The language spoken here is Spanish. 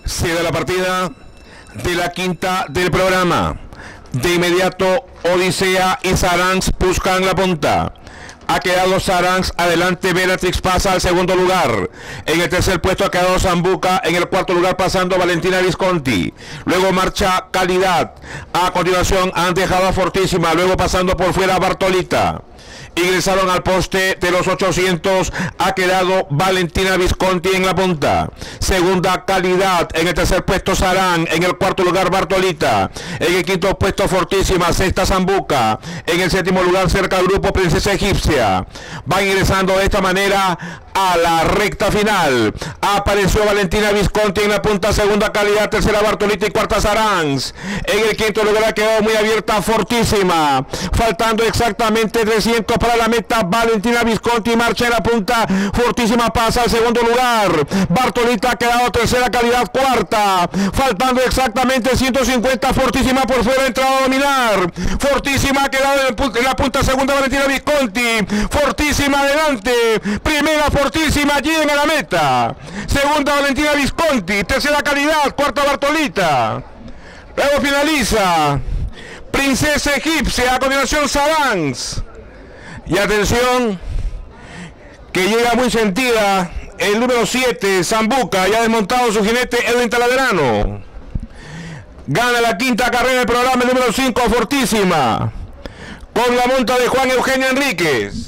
Sigue la partida de la quinta del programa. De inmediato, Odisea y Saranx buscan la punta. Ha quedado Saranx, adelante Bellatrix pasa al segundo lugar. En el tercer puesto ha quedado Sambuca, en el cuarto lugar pasando Valentina Visconti. Luego marcha Calidad. A continuación han dejado a Fortísima, luego pasando por fuera Bartolita. Ingresaron al poste de los 800, ha quedado Valentina Visconti en la punta. Segunda Calidad, en el tercer puesto Sarán, en el cuarto lugar Bartolita, en el quinto puesto Fortísima, sexta Sambuca, en el séptimo lugar cerca del grupo Princesa Egipcia. Van ingresando de esta manera a la recta final. Apareció Valentina Visconti en la punta, segunda Calidad, tercera Bartolita y cuarta Saranx. En el quinto lugar ha quedado muy abierta Fortísima, faltando exactamente 300 para la meta. Valentina Visconti marcha en la punta, Fortísima pasa al segundo lugar, Bartolita ha quedado tercera, Calidad cuarta, faltando exactamente 150, Fortísima por fuera, entrado a dominar. Fortísima ha quedado en la punta, segunda Valentina Visconti, Fortísima adelante, primera Fortísima, llega a la meta, segunda Valentina Visconti, tercera Calidad, cuarta Bartolita, luego finaliza Princesa Egipcia, a continuación Saranx. Y atención, que llega muy sentida el número 7, Sambuca, ya ha desmontado su jinete Edwin Talaverano. Gana la quinta carrera del programa el número 5, Fortísima, con la monta de Juan Eugenio Enríquez.